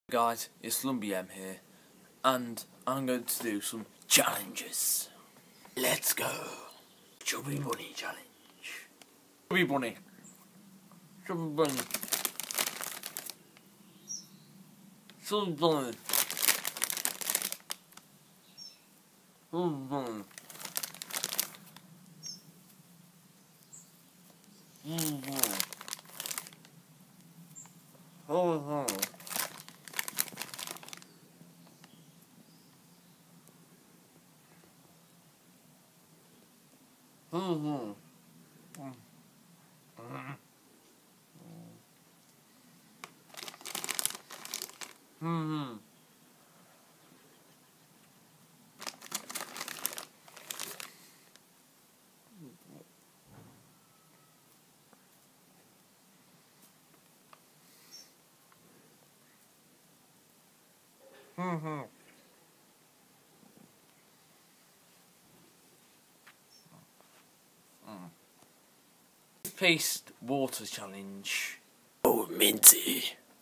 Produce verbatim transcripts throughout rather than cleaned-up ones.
Guys, it's Lum B M here, and I'm going to do some challenges. Let's go! Chubby Bunny challenge. Chubby Bunny. Chubby Bunny. Chubby Bunny. Chubby Bunny. Chubby Bunny. Chubby Bunny. Mm-hmm. Mm-hmm. Mm-hmm. Paste water challenge. Oh, minty.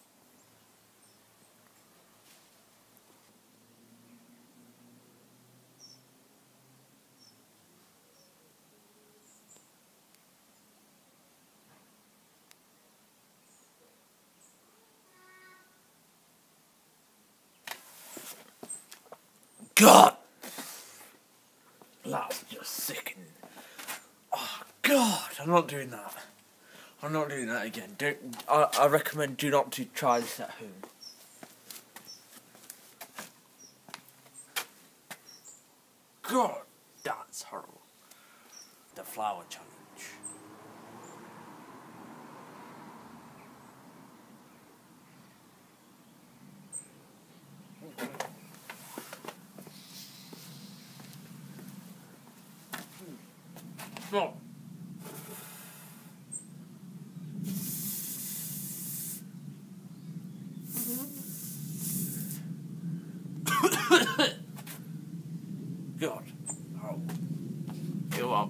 God! That's just sickening. Oh, God! I'm not doing that. I'm not doing that again. Don't. I, I recommend do not to try this at home. God, that's horrible. The flower challenge. No. God. Oh. Go up.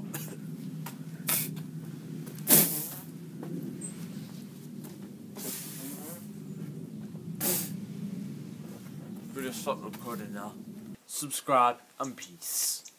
We'll just stop recording now. Subscribe and peace.